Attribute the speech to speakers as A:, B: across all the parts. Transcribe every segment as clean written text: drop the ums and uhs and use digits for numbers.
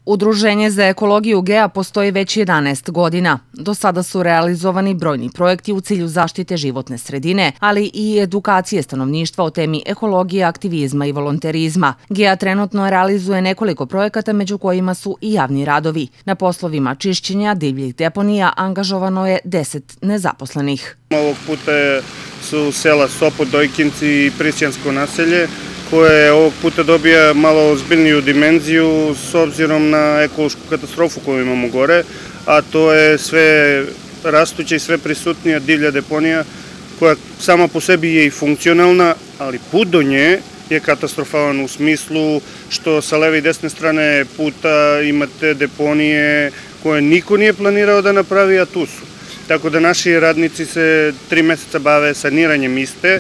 A: Udruženje za ekologiju GEA postoji već 11 godina. Do sada su realizovani brojni projekti u cilju zaštite životne sredine, ali i edukacije stanovništva o temi ekologije, aktivizma i volonterizma. GEA trenutno realizuje nekoliko projekata, među kojima su i javni radovi. Na poslovima čišćenja divljih deponija angažovano je 10 nezaposlenih.
B: Ovog puta su sela Sopot, Dojkinci i Prisjansko naselje, koje ovog puta dobija malo ozbiljniju dimenziju s obzirom na ekološku katastrofu koju imamo gore, a to je sve rastuća i sve prisutnija divlja deponija koja sama po sebi je i funkcionalna, ali put do nje je katastrofalan u smislu što sa leve i desne strane puta imate deponije koje niko nije planirao da napravi, a tu su. Tako da naši radnici se 3 meseca bave saniranjem iste.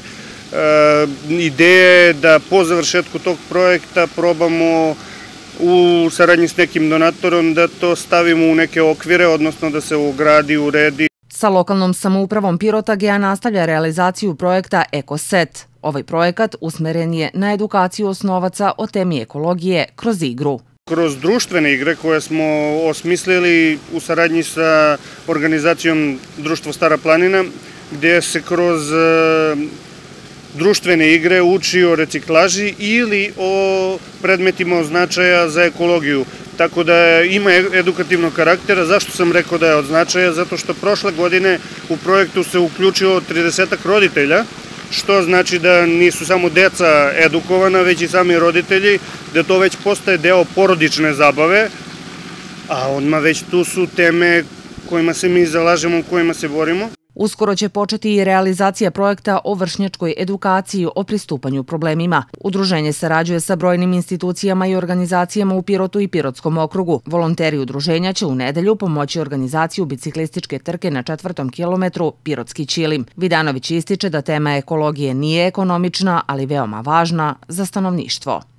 B: Ideja je da po završetku tog projekta probamo u saradnji s nekim donatorom da to stavimo u neke okvire, odnosno da se ugradi, uredi.
A: Sa lokalnom samoupravom Pirota GEA nastavlja realizaciju projekta EkoSet. Ovaj projekat usmeren je na edukaciju osnovaca o temi ekologije kroz igru.
B: Kroz društvene igre koje smo osmislili u saradnji sa organizacijom Društvo Stara planina, gdje se kroz društvene igre uči o reciklaži ili o predmetima od značaja za ekologiju. Tako da ima edukativnog karaktera. Zašto sam rekao da je od značaja? Zato što prošle godine u projektu se uključilo 30 roditelja, što znači da nisu samo deca edukovana, već i sami roditelji, da to već postaje deo porodične zabave, a odmah već tu su teme kojima se mi zalažemo, kojima se borimo.
A: Uskoro će početi i realizacija projekta o vršnjačkoj edukaciji o pristupanju problemima. Udruženje sarađuje sa brojnim institucijama i organizacijama u Pirotu i Pirotskom okrugu. Volonteri udruženja će u nedelju pomoći organizaciju biciklističke trke na 4. kilometru Pirotski Ćilim. Vidanović ističe da tema ekologije nije ekonomična, ali veoma važna za stanovništvo.